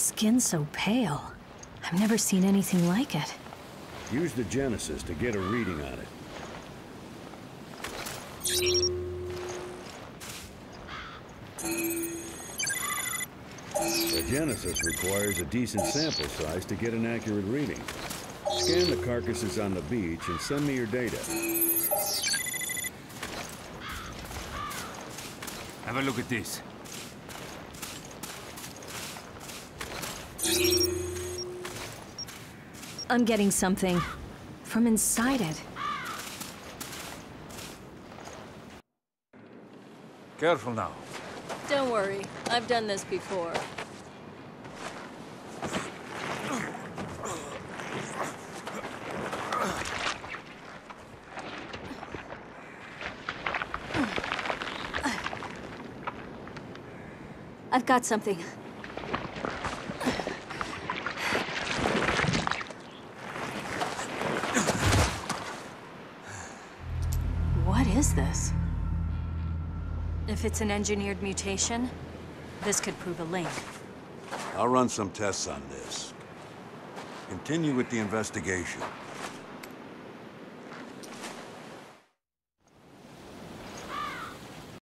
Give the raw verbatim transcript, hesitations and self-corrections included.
skin so pale? I've never seen anything like it. Use the Genisis to get a reading on it. The Genisis requires a decent sample size to get an accurate reading. Scan the carcasses on the beach and send me your data. Have a look at this. I'm getting something from inside it. Careful now. Don't worry, I've done this before. I've got something. What is this? If it's an engineered mutation, this could prove a link. I'll run some tests on this. Continue with the investigation.